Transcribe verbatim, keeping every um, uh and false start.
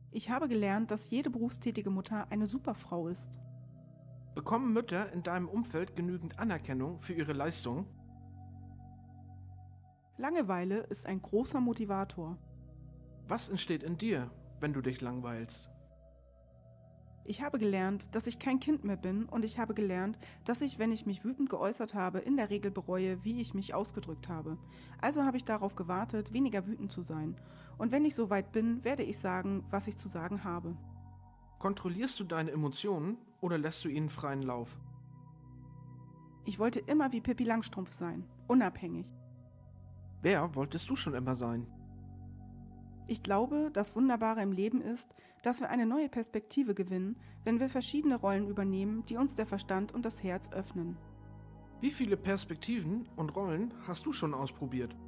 Ich habe gelernt, dass jede berufstätige Mutter eine Superfrau ist. Bekommen Mütter in deinem Umfeld genügend Anerkennung für ihre Leistung? Langeweile ist ein großer Motivator. Was entsteht in dir, wenn du dich langweilst? Ich habe gelernt, dass ich kein Kind mehr bin und ich habe gelernt, dass ich, wenn ich mich wütend geäußert habe, in der Regel bereue, wie ich mich ausgedrückt habe. Also habe ich darauf gewartet, weniger wütend zu sein. Und wenn ich so weit bin, werde ich sagen, was ich zu sagen habe. Kontrollierst du deine Emotionen oder lässt du ihnen freien Lauf? Ich wollte immer wie Pippi Langstrumpf sein, unabhängig. Wer wolltest du schon immer sein? Ich glaube, das Wunderbare im Leben ist, dass wir eine neue Perspektive gewinnen, wenn wir verschiedene Rollen übernehmen, die uns der Verstand und das Herz öffnen. Wie viele Perspektiven und Rollen hast du schon ausprobiert?